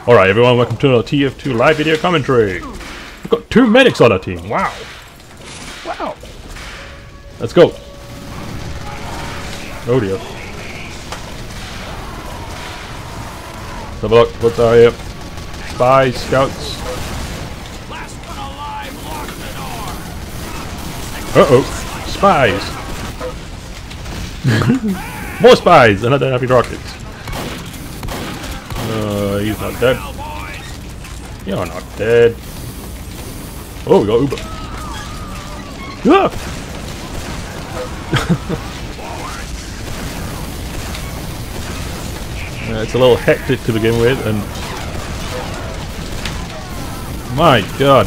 Alright everyone, welcome to another TF2 live video commentary. We've got 2 medics on our team, wow. Wow. Let's go. Oh dear. Let's have a look, what's our here? Spies, scouts. Uh-oh, spies. More spies, and I don't have any rockets. He's not dead. You're not dead. Oh, we got Uber. Ah! It's a little hectic to begin with, and my god.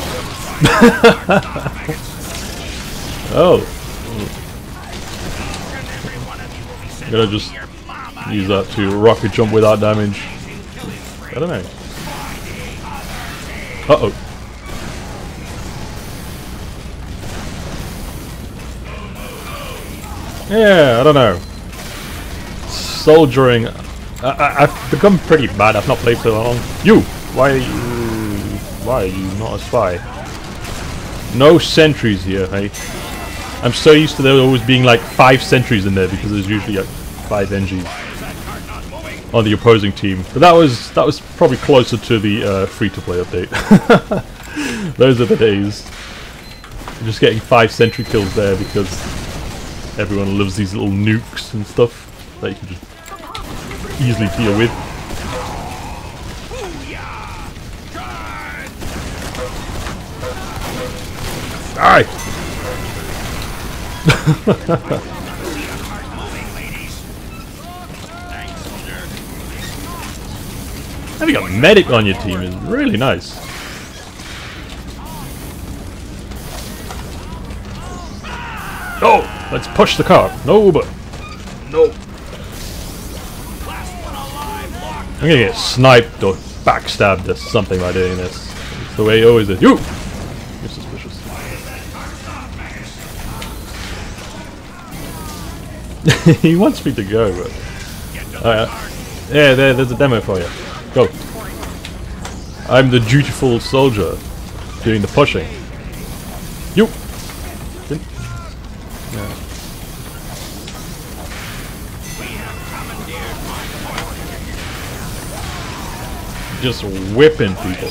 Oh. I'm gonna just use that to rocket jump without damage. I don't know. Uh-oh. Yeah, I don't know. Soldiering. I've become pretty bad. I've not played for long. You! Why are you not a spy? No sentries here, hey? I'm so used to there always being like 5 sentries in there because there's usually like 5 NGs on the opposing team. But that was probably closer to the free-to-play update. Those are the days. I'm just getting 5 sentry kills there because everyone loves these little nukes and stuff that you can just easily deal with. Die! Having a medic on your team is really nice. Oh! Let's push the car. No, but no. I'm gonna get sniped or backstabbed or something by doing this. It's the way he always is. You! You're suspicious. He wants me to go, but yeah, there's a demo for you. Go. I'm the dutiful soldier doing the pushing. You. Yeah. Just whipping people.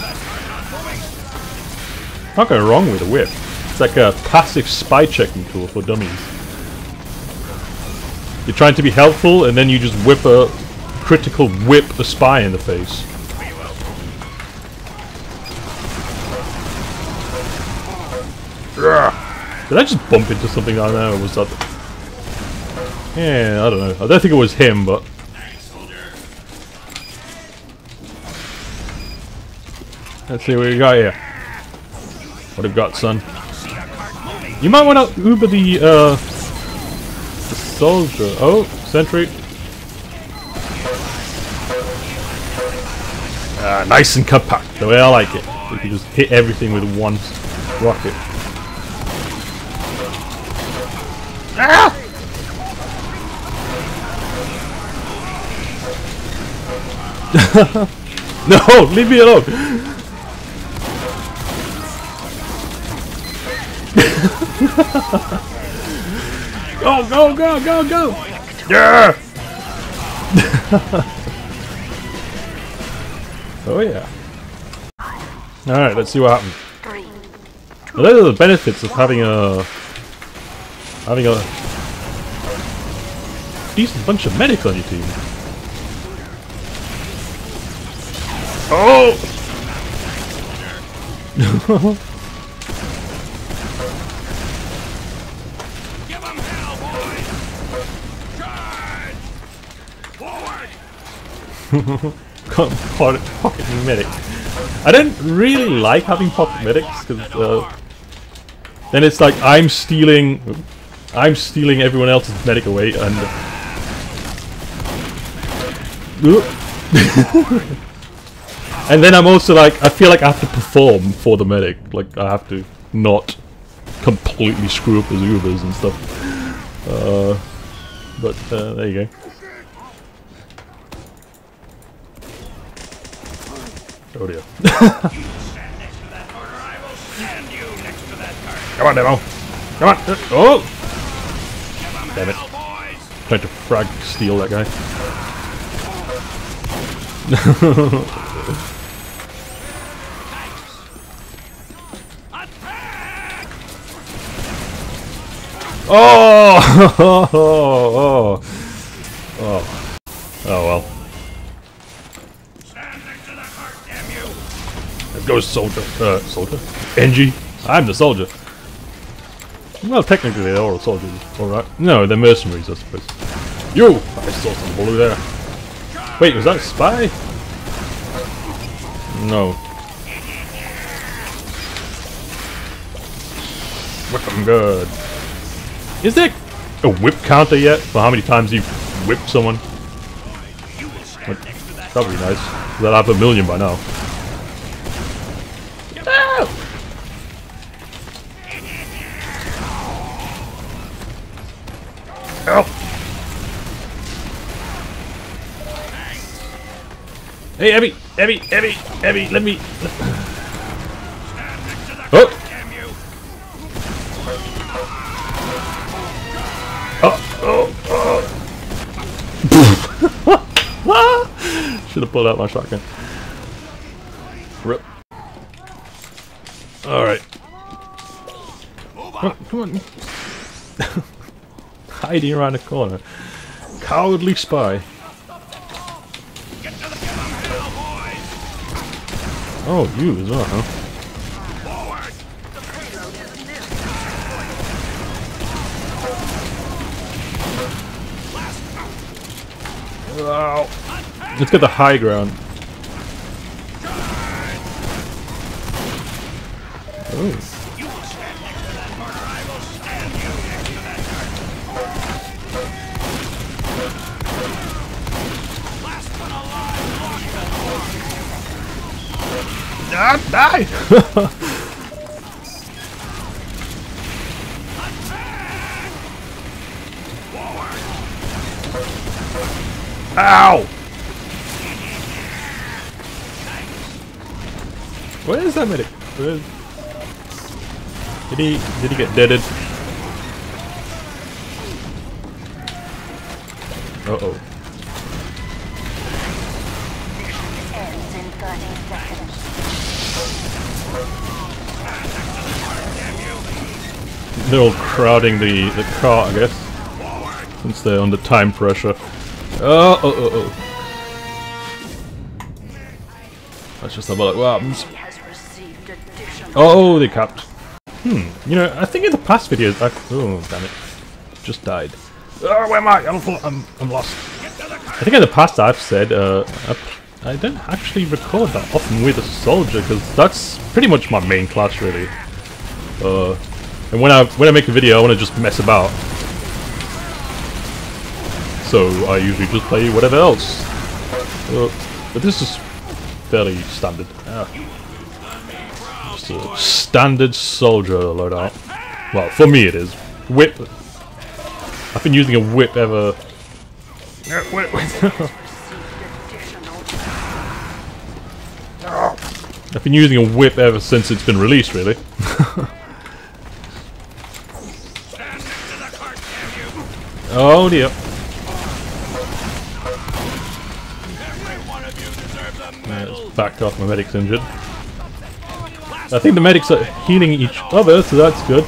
Can't go wrong with a whip. It's like a passive spy checking tool for dummies. You're trying to be helpful, and then you just whip a critical whip a spy in the face. Did I just bump into something down there, or was that? Yeah, I don't know. I don't think it was him, but. Let's see what we got here. What have we got, son? You might want to Uber the soldier. Oh, sentry. Nice and compact, the way I like it. You can just hit everything with one rocket. Ah! No, leave me alone. Go, go, go, go, go! Yeah! Oh yeah. Alright, let's see what happens. Well, those are the benefits of having a decent bunch of medics on your team. Oh! Pocket medic. I don't really like having pocket medics because then it's like I'm stealing everyone else's medic away, and and then I'm also like I feel like I have to perform for the medic. Like I have to not completely screw up his Ubers and stuff. But there you go. Oh dear. Come on, Demo. Come on. Oh! Damn it. Trying to frag steal that guy. Oh! Oh! Oh! Oh well. There goes soldier. Soldier? Engie? I'm the soldier. Well, technically they're all soldiers. Alright. No, they're mercenaries, I suppose. You! I saw some blue there. Wait, was that a spy? No. Whip 'em good. Is there a whip counter yet? For how many times you've whipped someone? That'd be nice. That'll have 1,000,000 by now. Ah! Help! Hey, Abby! Abby! Abby! Abby! Let me... Oh! Should have pulled out my shotgun. Rip. Alright. Oh, come on. Hiding around the corner. Cowardly spy. Oh, you as well, huh? Wow. Let's get the high ground. Oh. Ah, die! Ow! Where is that medic? Where is... Did he get deaded? Uh-oh. They're all crowding the car, I guess. Since they're under time pressure. Oh. Let's just have a look what happens. Oh, they capped. You know, I think in the past videos oh, damn it. Just died. Oh, where am I? I'm lost. I think in the past I've said, I don't actually record that often with a soldier, because that's pretty much my main class, really. And when I make a video, I want to just mess about. So I usually just play whatever else. But this is fairly standard. Just a standard soldier loadout. Well, for me it is. Whip. I've been using a whip ever. I've been using a whip ever since it's been released, really. Oh dear. It's backed off, my medic's injured. I think the medics are healing each other, so that's good.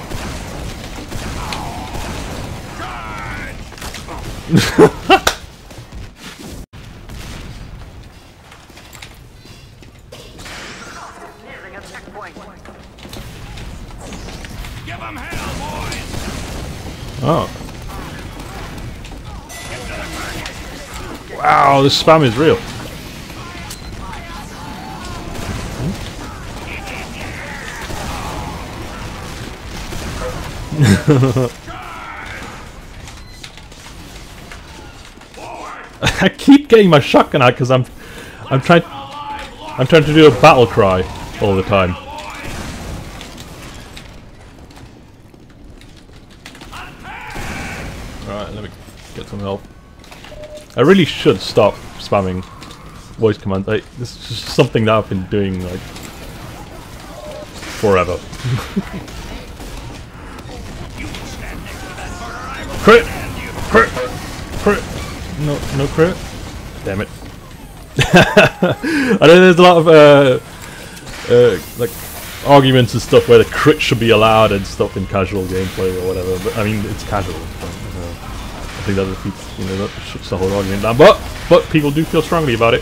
Oh. Wow, this spam is real. I keep getting my shotgun out because I'm trying to do a battle cry all the time. Alright, let me get some help. I really should stop spamming voice command. This is just something that I've been doing like forever. Crit! Crit! Crit! No crit? Damn it. I know there's a lot of like arguments and stuff where the crit should be allowed and stuff in casual gameplay or whatever, but I mean it's casual. So, I think that defeats, you know, that shuts the whole argument down. But people do feel strongly about it.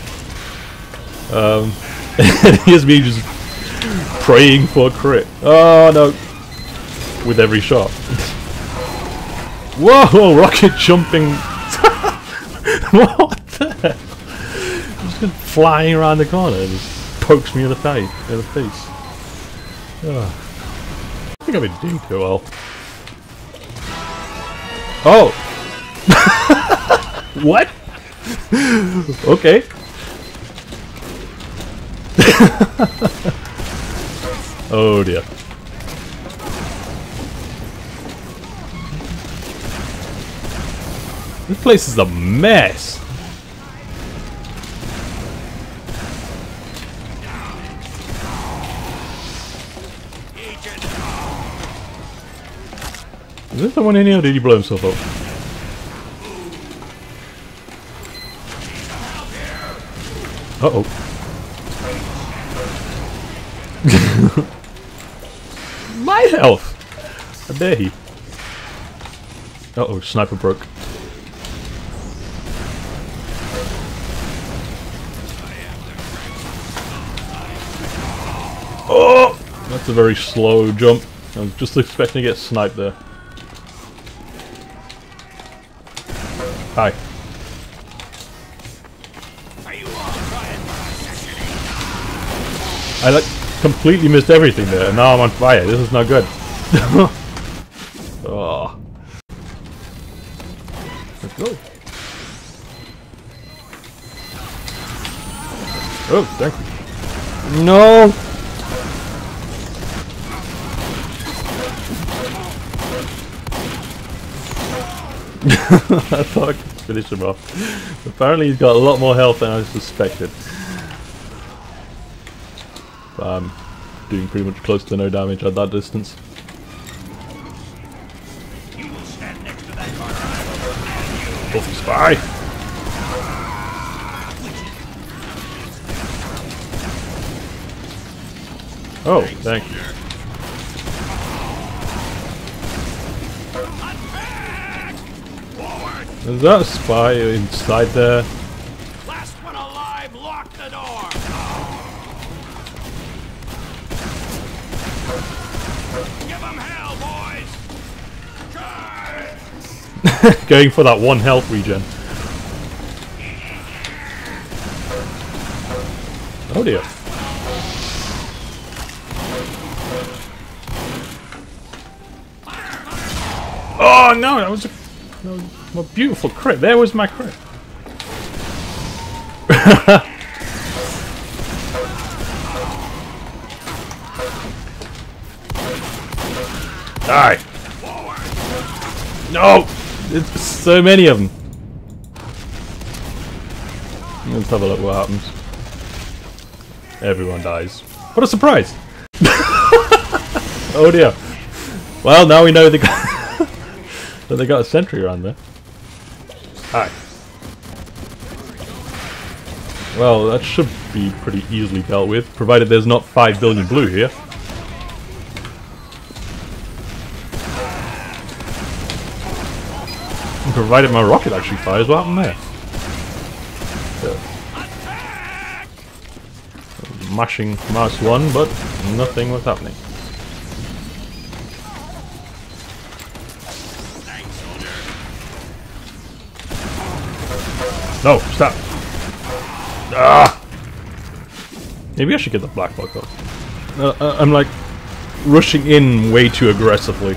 And here's me just praying for a crit. Oh no! With every shot. Whoa! Rocket jumping. What the heck? Just flying around the corner and just pokes me in the face. Oh. I think I've been doing too well. Oh! What? Okay. Oh dear. This place is a mess. Is there someone in here or did he blow himself up? Uh-oh. My health! How dare he? Uh-oh, sniper broke. Oh! That's a very slow jump. I was just expecting to get sniped there. Hi. I like completely missed everything there, and now I'm on fire. This is not good. Oh. Let's go. Oh, thank you. No! I thought I could finish him off. Apparently he's got a lot more health than I suspected. But I'm doing pretty much close to no damage at that distance. Buffy spy! Oh, thank you. Is that a spy inside there? Last one alive, lock the door. Give them hell, boys. Going for that one health regen. Oh dear. Oh no, that was a beautiful crit. There was my crit. Die. No! It's so many of them. Let's have a look what happens. Everyone dies. What a surprise! Oh dear. Well, now we know they got that they got a sentry around there. Hi. Well, that should be pretty easily dealt with, provided there's not 5 billion blue here. And provided my rocket actually fires, what happened there? Mashing mouse 1, but nothing was happening. No, stop! Ah! Maybe I should get the black box off. I'm like rushing in way too aggressively.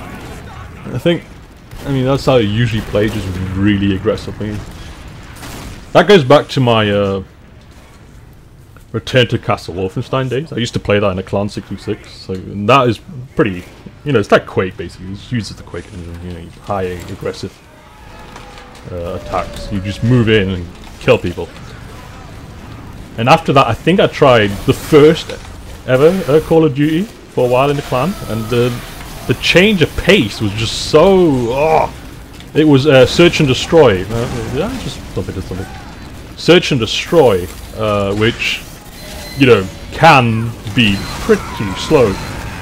I mean that's how I usually play, just really aggressively. That goes back to my Return to Castle Wolfenstein days. I used to play that in a Clan 66, so that is pretty, you know, it's like Quake basically. It uses the Quake engine, you know, high aggressive attacks. You just move in and kill people. And after that, I think I tried the first ever Call of Duty for a while in the clan, and the change of pace was just so... Oh, it was Search and Destroy. Yeah, just something. Search and Destroy, which, you know, can be pretty slow.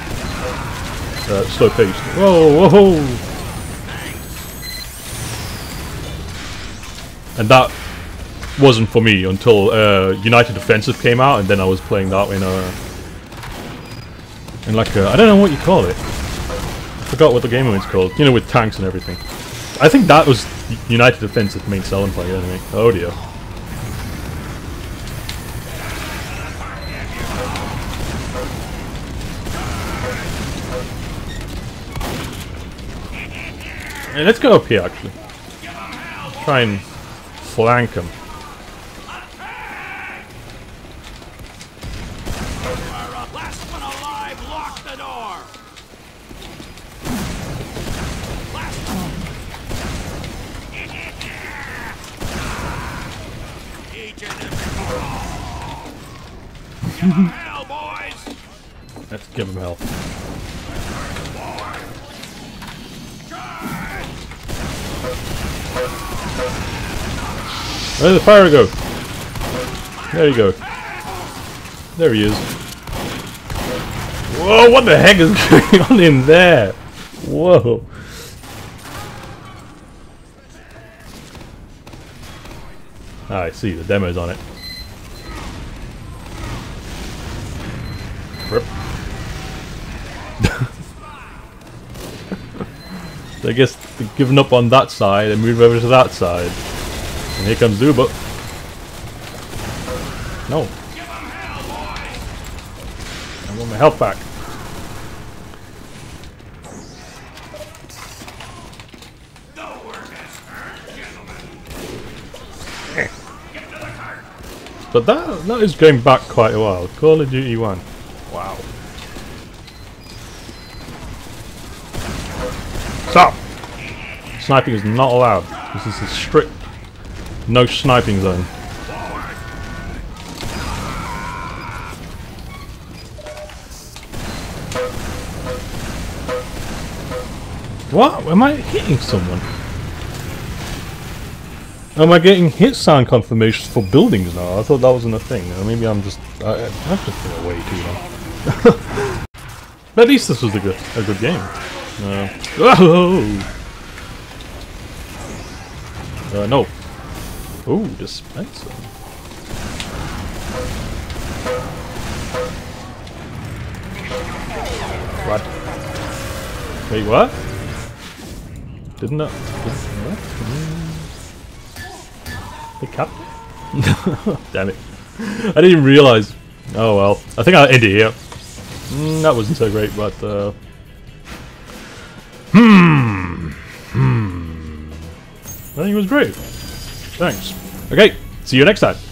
Slow paced. Whoa, whoa! And that wasn't for me until United Offensive came out, and then I was playing that in like a, I don't know what you call it. I forgot what the game was called. You know, with tanks and everything. I think that was United Offensive main selling point anyway. Oh dear. Hey, let's go up here actually. Try and flank him. Last one alive, lock the door. Last one. Each and every one. Give 'em hell, boys. Let's give him hell. Where did the fire go? There you go. There he is. Whoa, what the heck is going on in there? Whoa. Ah, I see, the demo's on it. Rip. So I guess they've given up on that side and moved over to that side. And here comes Zuba. No. I want my health back. But that is going back quite a while. Call of Duty 1. Wow. Stop! Sniping is not allowed. This is a strict no sniping zone. What? Am I hitting someone? Am I getting hit sound confirmations for buildings now? I thought that wasn't a thing. Or maybe I'm just... I've just been away too long. But at least this was a good game. No. Ooh, dispenser. What? Wait, what? Didn't I? What? The captain? Damn it. I didn't even realize. Oh well. I think I'll end it here. That wasn't so great, but I think it was great. Thanks. Okay, see you next time.